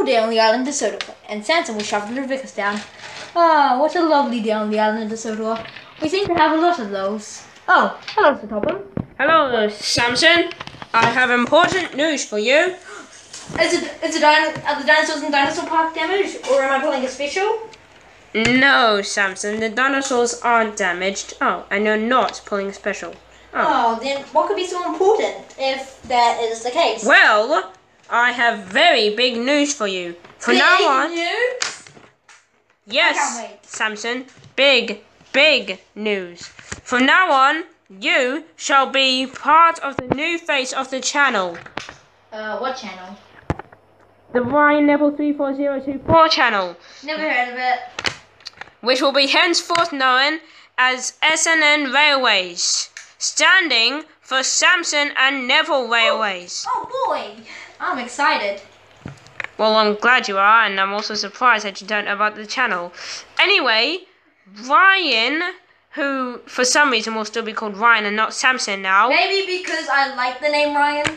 day on the island of Soto, and Samson will shovel the vickers down. Ah, what a lovely day on the island of Soto. We seem to have a lot of those. Oh, hello, Sir Topham. Hello, Samson. I have important news for you. Are the dinosaurs in Dinosaur Park damaged, or am I pulling a special? No, Samson, the dinosaurs aren't damaged. Oh, and you're not pulling a special. Oh, then what could be so important if that is the case? Well, I have very big news for you. From now on, news? yes, I can't wait. Samson, big news. From now on, you shall be part of the new face of the channel. What channel? The Ryan Neville 34024 channel. Never heard of it. Which will be henceforth known as SNN Railways, standing for Samson and Neville Railways. Oh boy, I'm excited. Well, I'm glad you are, and I'm also surprised that you don't know about the channel. Anyway, Ryan, who for some reason will still be called Ryan and not Samson now. Maybe because I like the name Ryan.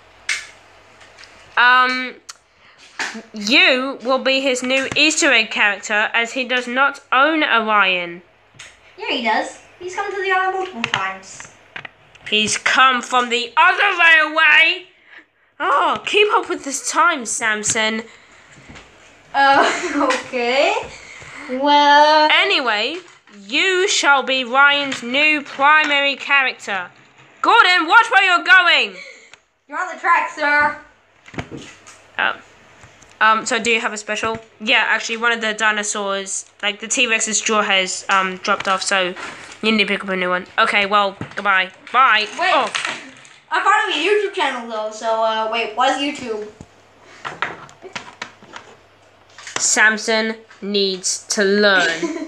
You will be his new Easter egg character, as he does not own a Ryan. Yeah, he does. He's come to the island multiple times. He's come from the other railway. Oh, keep up with this time, Samson. Okay. Well... Anyway, you shall be Ryan's new primary character. Gordon, watch where you're going. You're on the track, sir. So do you have a special? Yeah, actually, one of the dinosaurs, like the T-Rex's jaw has dropped off, so you need to pick up a new one. Okay, well, goodbye. Bye. Wait, Oh. I'm part of a YouTube channel though, so wait, what is YouTube? Samson needs to learn.